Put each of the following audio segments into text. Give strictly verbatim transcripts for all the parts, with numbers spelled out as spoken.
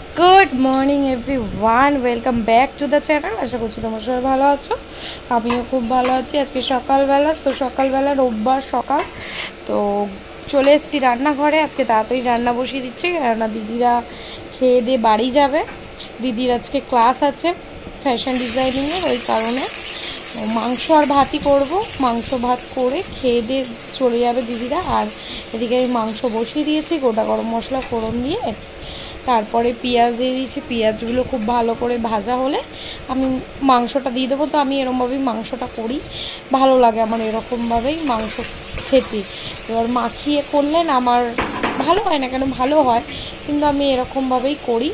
Good morning everyone, welcome back to the channel. আশা করছি তোমার সবাই ভালো আছো, আমিও খুব ভালো আছি। আজকে সকালবেলা তো সকালবেলা রোববার সকাল তো চলে এসেছি রান্নাঘরে। আজকে তাড়াতাড়ি রান্না বসিয়ে দিচ্ছে, কেননা দিদিরা খেয়ে দিয়ে বাড়ি যাবে। দিদির আজকে ক্লাস আছে ফ্যাশন ডিজাইনিংয়ের, ওই কারণে মাংস আর ভাতই করব। মাংস ভাত করে খেয়ে দিয়ে চলে যাবে দিদিরা। আর এদিকে আমি মাংস বসিয়ে দিয়েছি, গোটা গরম মশলা ফোড়ন দিয়ে, তারপরে পেঁয়াজ দিয়ে দিয়েছি। পেঁয়াজগুলো খুব ভালো করে ভাজা হলে আমি মাংসটা দিয়ে দেবো। তো আমি এরকমভাবেই মাংসটা করি, ভালো লাগে আমার এরকমভাবেই মাংস খেতে। এবার মাখিয়ে করলেন আমার ভালো হয় না, কেন ভালো হয়, কিন্তু আমি এরকমভাবেই করি।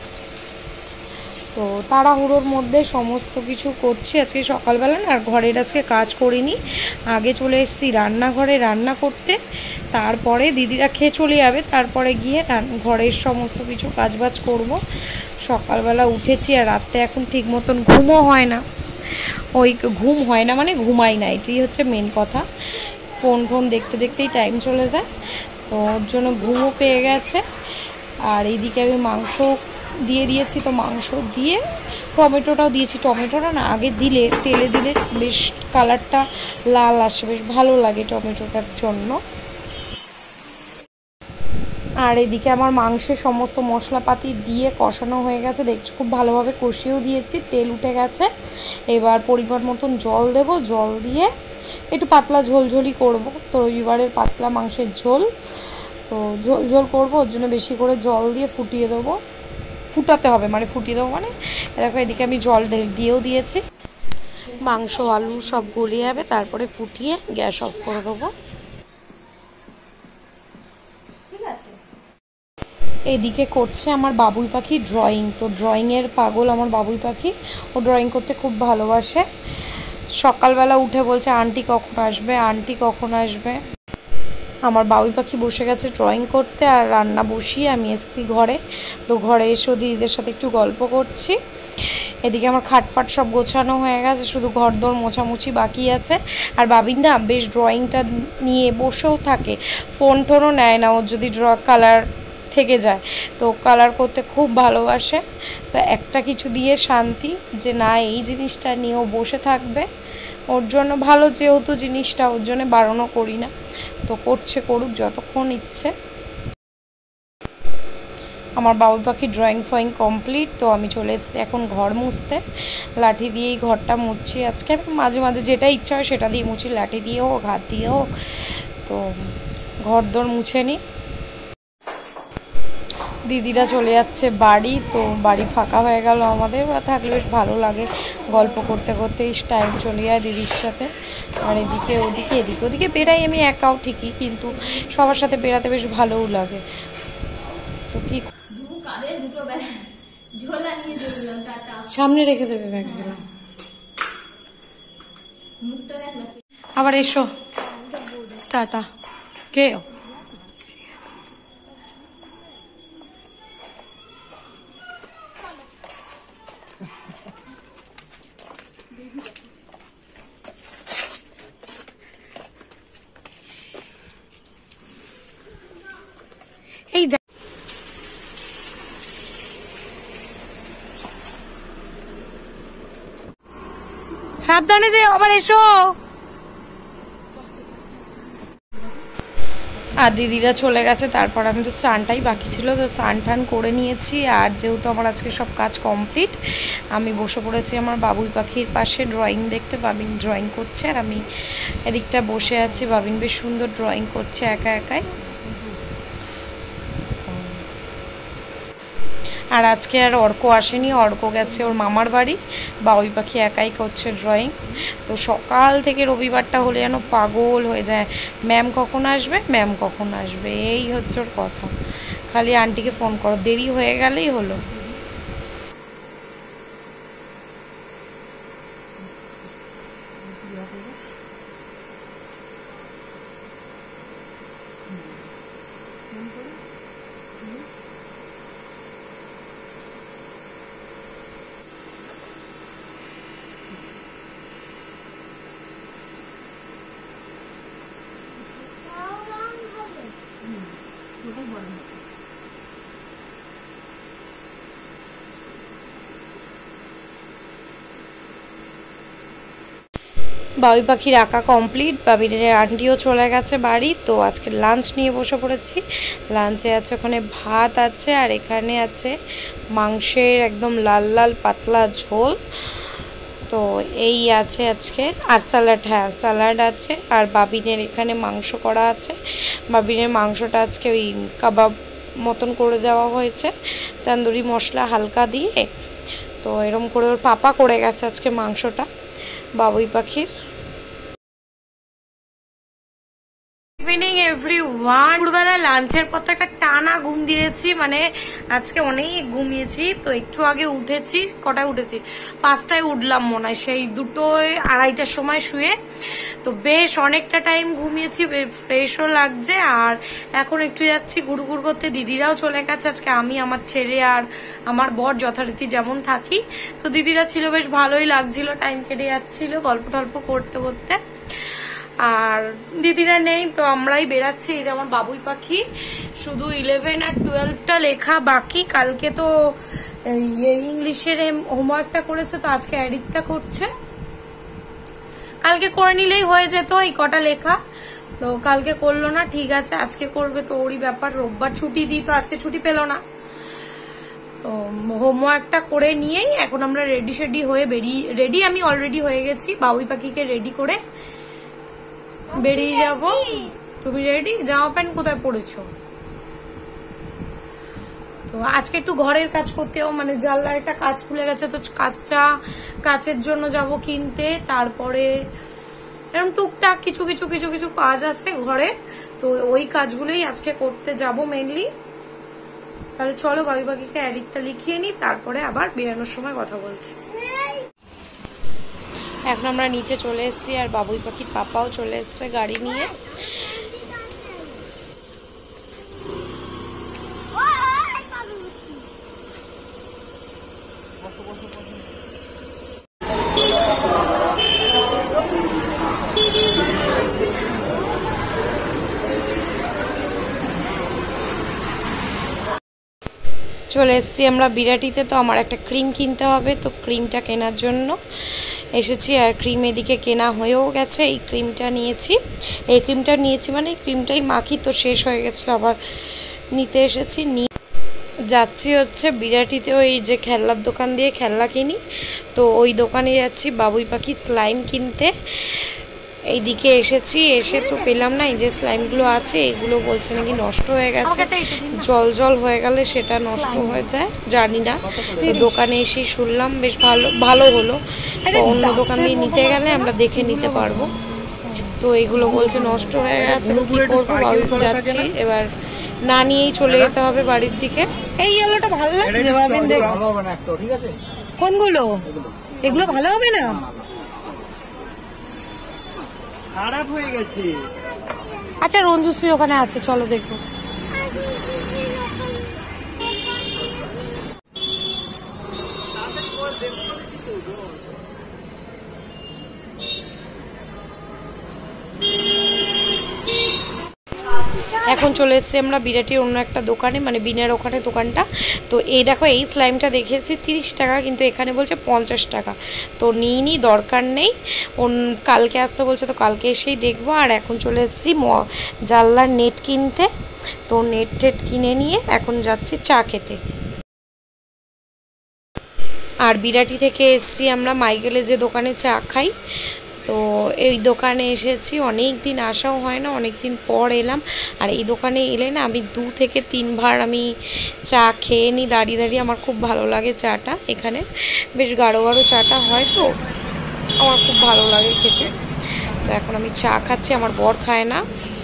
তো তাড়াহুড়োর মধ্যে সমস্ত কিছু করছি আজকে সকালবেলা না। আর ঘরের আজকে কাজ করিনি, আগে চলে এসেছি রান্নাঘরে রান্না করতে। তারপরে দিদিরা খেয়ে চলে যাবে, তারপরে গিয়ে ঘরের সমস্ত কিছু কাজবাজ করব। সকালবেলা উঠেছি আর রাত্রে এখন ঠিক মতন ঘুমও হয় না। ওই ঘুম হয় না মানে ঘুমাই না, এটাই হচ্ছে মেন কথা। ফোন ফোন দেখতে দেখতেই টাইম চলে যায়, তো ওর জন্য ঘুমও পেয়ে গেছে। আর এইদিকে আমি মাংস দিয়ে দিয়েছি, তো মাংস দিয়ে টমেটোটাও দিয়েছি। টমেটোটা না আগে দিলে, তেলে দিলে বেশ কালারটা লাল আসে, বেশ ভালো লাগে টমেটোটার জন্য। আর এদিকে আমার মাংসের সমস্ত মশলাপাতি দিয়ে কষানো হয়ে গেছে, দেখছি খুব ভালোভাবে কষিয়েও দিয়েছি, তেল উঠে গেছে। এবার পরিমাণ মতন জল দেব, জল দিয়ে একটু পাতলা ঝোলঝোলই করব। তো রবিবারের পাতলা মাংসের ঝোল, তো ঝোল ঝোল করবো, ওর জন্য বেশি করে জল দিয়ে ফুটিয়ে দেবো। ফুটাতে হবে মানে ফুটিয়ে দেবো মানে দেখো এদিকে আমি জল দিয়েও দিয়েছি। মাংস আলু সব গলে যাবে, তারপরে ফুটিয়ে গ্যাস অফ করে দেবো। ঠিক আছে। এদিকে করছে আমার বাবুই পাখি ড্রয়িং। তো ড্রয়িংয়ের পাগল আমার বাবুই পাখি, ও ড্রয়িং করতে খুব ভালোবাসে। সকালবেলা উঠে বলছে আন্টি কখন আসবে, আন্টি কখন আসবে। আমার বাবুই পাখি বসে গেছে ড্রয়িং করতে, আর রান্না বসিয়ে আমি এসেছি ঘরে। তো ঘরে এসে দিদিদের সাথে একটু গল্প করছি। এদিকে আমার খাটফাট সব গোছানো হয়ে গেছে, শুধু ঘর দোর মোছামুছি বাকি আছে। আর বাবিন না বেশ ড্রয়িংটা নিয়ে বসেও থাকে, ফোন টোনও নেয় না। ওর যদি ড্র কালার থেকে যায় তো কালার করতে খুব ভালোবাসে। তো একটা কিছু দিয়ে শান্তি, যে না এই জিনিসটা নিয়েও বসে থাকবে, ওর জন্য ভালো। যেহেতু জিনিসটা ওর জন্য বারণও করি না, তো করছে, করুক যতক্ষণ ইচ্ছে। আমার বাবুই পাখি ড্রয়িং ফয়িং কমপ্লিট। তো আমি চলে এসেছি এখন ঘর মুছতে। লাঠি দিয়েই ঘরটা মুছছি আজকে। মাঝে মাঝে যেটা ইচ্ছা হয় সেটা দিয়ে মুছি, লাঠি দিয়ে হোক হাত দিয়ে হোক। তো ঘর দোর মুছে নিই। দিদিরা চলে যাচ্ছে বাড়ি, তো বাড়ি ফাঁকা হয়ে গেল আমাদের। বা থাকলে বেশ ভালো লাগে, গল্প করতে করতেই টাইম চলে যায় দিদির সাথে। আর এদিকে ওদিকে এদিকে ওদিকে বেড়াই আমি একাও ঠিকই, কিন্তু সবার সাথে বেড়াতে বেশ ভালোও লাগে। তো কি সামনে রেখে দেবে ব্যাগগুলো। আবার এসো, টাটা। কে এই যা, সাবধানে যে, আবার এসো। আর দিদিরা চলে গেছে, তারপর আমি তো স্নানটাই বাকি ছিল, তো স্নান টান করে নিয়েছি। আর যেহেতু আমার আজকে সব কাজ কমপ্লিট, আমি বসে পড়েছি আমার বাবুই পাখির পাশে ড্রয়িং দেখতে। বাবিন ড্রয়িং করছে আর আমি এদিকটা বসে আছি। বাবিন বেশ সুন্দর ড্রয়িং করছে একা একাই। আর আজকে আর অর্ক আসেনি, অর্ক গেছে ওর মামার বাড়ি। বাবুই পাখি একাই করছে ড্রয়িং। তো সকাল থেকে রবিবারটা হলে যেন পাগল হয়ে যায়, ম্যাম কখন আসবে, ম্যাম কখন আসবে, এই হচ্ছে ওর কথা। খালি আন্টিকে ফোন করো, দেরি হয়ে গেলেই হলো। বাবুই পাখির আঁকা কমপ্লিট, বাবির আন্টিও চলে গেছে বাড়ি। তো আজকে লাঞ্চ নিয়ে বসে পড়েছি। লাঞ্চে আছে ওখানে ভাত আছে, আর এখানে আছে মাংসের একদম লাল লাল পাতলা ঝোল। তো এই আছে আজকে, আর স্যালাড, হ্যাঁ স্যালাড আছে। আর বাবিনের এখানে মাংস করা আছে। বাবিনের মাংসটা আজকে ওই কাবাব মতন করে দেওয়া হয়েছে তন্দুরি মশলা হালকা দিয়ে। তো এরম করে ওর পাপা করে গেছে আজকে মাংসটা বাবুই পাখির। Evening everyone. দুপুরবেলা লাঞ্চের পর তো একটা টানা ঘুম দিয়েছি, মানে আজকে অনেক ঘুমিয়েছি। তো একটু আগে উঠেছি, কটায় উঠেছি, পাঁচটায় উঠলাম মনে হয়, সেই দুটোয় আড়াইটার সময় শুয়ে। তো বেশ অনেকটা টাইম ঘুমিয়েছি, ফ্রেশও লাগছে। আর এখন একটু যাচ্ছি গুড়গুড় করতে, দিদিরাও চলে গেছে আজকে। আমি, আমার ছেলে আর আমার বর যথারীতি যেমন থাকি। তো দিদিরা ছিল, বেশ ভালোই লাগছিল, টাইম কেটে যাচ্ছিল গল্প টল্প করতে করতে। আর দিদিরা নেই, তো আমরাই বেড়াচ্ছি। এই যেমন বাবুই পাখি, শুধু ইলেভেন আর টুয়েলভটা লেখা বাকি। কালকে তো ইংলিশের হোমওয়ার্কটা করেছে, তো আজকে এডিটটা করছে। কালকে করে নিলেই হয়ে যেত এই কটা লেখা, তো কালকে করলো না। ঠিক আছে, আজকে করবে, তো ওরই ব্যাপার। রোববার ছুটি দিই, তো আজকে ছুটি পেল না। তো হোমওয়ার্কটা করে নিয়েই এখন আমরা রেডি শেডি হয়ে বেরিয়ে, রেডি আমি অলরেডি হয়ে গেছি, বাবুই পাখিকে রেডি করে বেরিয়ে যাব। তুমি রেডি? জামা প্যান্ট কোথায় পরেছো? তো আজকে একটু ঘরের কাজ করতেও, মানে জানলার একটা কাজ খুলে গেছে, তো কাজটা কাচের জন্য যাব কিনতে। তারপরে এরকম টুকটাক কিছু কিছু কিছু কিছু কাজ আছে ঘরে, তো ওই কাজগুলোই আজকে করতে যাব মেনলি। তাহলে চলো বাবুই পাখিকে এডিটটা লিখিয়ে নি, তারপরে আবার বেরানোর সময় কথা বলছি। এখন আমরা নিচে চলে এসেছি, আর বাবুই পাখির পাপাও চলে এসছে গাড়ি নিয়ে। চলে এসেছি আমরা বিরাটিতে। তো আমার একটা ক্রিম কিনতে হবে, তো ক্রিমটা কেনার জন্য এসেছি। আর ক্রিম এদিকে কেনা হয়েও গেছে। এই ক্রিমটা নিয়েছি, এই ক্রিমটা নিয়েছি মানে এই ক্রিমটাই মাখি, তো শেষ হয়ে গেছে, আবার নিতে এসেছি। নিয়ে যাচ্ছি হচ্ছে বিরাটিতে, ওই যে খেলনার দোকান দিয়ে খেলনা কিনি, তো ওই দোকানে যাচ্ছি বাবুই পাখি স্লাইম কিনতে। এইদিকে এসেছি, এসে তো পেলাম না। এই যে স্লাইমগুলো আছে, এগুলো বলছে নাকি নষ্ট হয়ে গেছে, জল জল হয়ে গেলে সেটা নষ্ট হয়ে যায়, জানি না। তো দোকানে এসেই শুনলাম, বেশ ভালো ভালো হলো। অন্য দোকান দিয়ে নিতে গেলে আমরা দেখে নিতে পারবো। তো এগুলো বলছে নষ্ট হয়ে গেছে, তো কি করবো, বাবুই যাচ্ছি এবার, না নিয়েই চলে যেতে হবে বাড়ির দিকে। এই ইয়েলোটা ভালো লাগছে, কোনগুলো? এগুলো ভালো হবে না, খারাপ হয়ে গেছে। আচ্ছা, রঞ্জুশ্রীর ওখানে আছে, চলো দেখবো। এখন চলে এসেছি আমরা বিরাটির অন্য একটা দোকানে, মানে বিনার ওখানে দোকানটা। তো এই দেখো, এই স্লাইমটা দেখেছি তিরিশ টাকা, কিন্তু এখানে বলছে পঞ্চাশ টাকা। তো নিই নি, দরকার নেই, কালকে আসতে বলছে, তো কালকে এসেই দেখবো। আর এখন চলে এসেছি জানলার নেট কিনতে, তো নেট টেট কিনে নিয়ে এখন যাচ্ছি চা খেতে। আর বিরাটি থেকে এসেছি আমরা মাইকেলে, যে দোকানে চা খাই, তো এই দোকানে এসেছি। অনেক দিন আসাও হয় না, অনেক দিন পর এলাম। আর এই দোকানে এলে না আমি দু থেকে তিনবার আমি চা খেয়ে নিই দাঁড়িয়ে দাঁড়িয়ে। আমার খুব ভালো লাগে চাটা, এখানে বেশ গাঢ় গাঢ় চাটা হয়, তো আমার খুব ভালো লাগে খেতে। তো এখন আমি চা খাচ্ছি, আমার বর খায় না।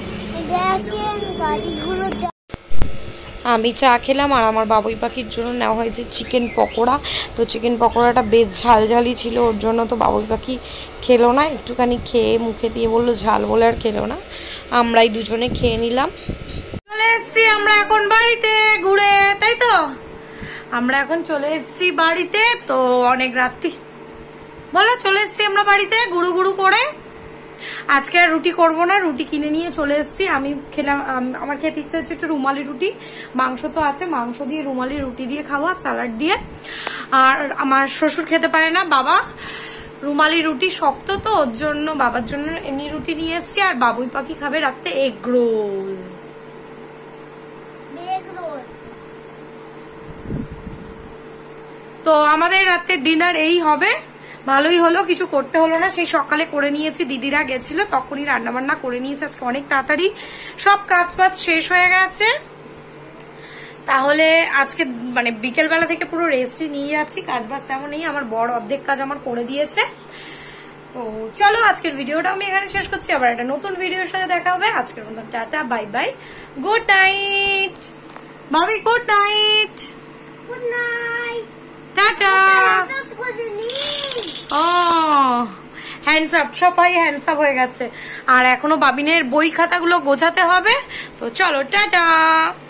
আমি চা খেলাম, আর আমার বাবুই পাখির জন্য নেওয়া হয়েছে চিকেন পকোড়া। তো চিকেন পকোড়াটা বেশ ঝাল ঝালই ছিল, ওর জন্য তো বাবুই পাখি খেলো না, একটুখানি খেয়ে মুখে দিয়ে বললো ঝাল বলে আর খেলো না। আমরাই দুজনে খেয়ে নিলাম। চলে এসছি আমরা এখন বাড়িতে ঘুরে, তাই তো আমরা এখন চলে এসছি বাড়িতে। তো অনেক রাত্রি বলো, চলে এসছি আমরা বাড়িতে গুড়ু গুড়ু করে। আজকে আর রুটি করবো না, রুটি কিনে নিয়ে চলে এসেছি। আমি খেলাম, আমার খেতে ইচ্ছে হচ্ছে একটু রুমালি রুটি, মাংস তো আছে, মাংস দিয়ে রুমালি রুটি দিয়ে খাওয়া, স্যালাড দিয়ে। আর আমার শ্বশুর খেতে পারে না, বাবা রুমালি রুটি শক্ত তো, ওর জন্য বাবার জন্য এমনি রুটি নিয়ে এসছি, আর বাবুই পাখি খাবে রাতে এগ রোল। তো আমাদের রাতে ডিনার এই হবে। ভালোই হলো, কিছু করতে হলো না, সেই সকালে করে নিয়েছি, দিদিরা গেছিল তখনই রান্না বান্না করে নিয়েছে। আজকে অনেক তাড়াতাড়ি সব কাজ বাজ শেষ হয়ে গেছে। তাহলে আজকে মানে বিকেল বেলা থেকে পুরো রেস্টই নিয়ে যাচ্ছি, কাজ বাজ তেমন নেই, আমার বড় অর্ধেক কাজ আমার করে দিয়েছে। তো চলো আজকের ভিডিওটা আমি এখানে শেষ করছি, আবার একটা নতুন ভিডিওর সাথে দেখা হবে। আজকের মতো tata, bye bye, good night ভাবি, good night, good night, tata. ও হ্যান্ডস আপ, সবাই হ্যান্ডস আপ হয়ে গেছে। আর এখনো বাবিনের বই খাতাগুলো গোছাতে হবে। তো চলো টাটা।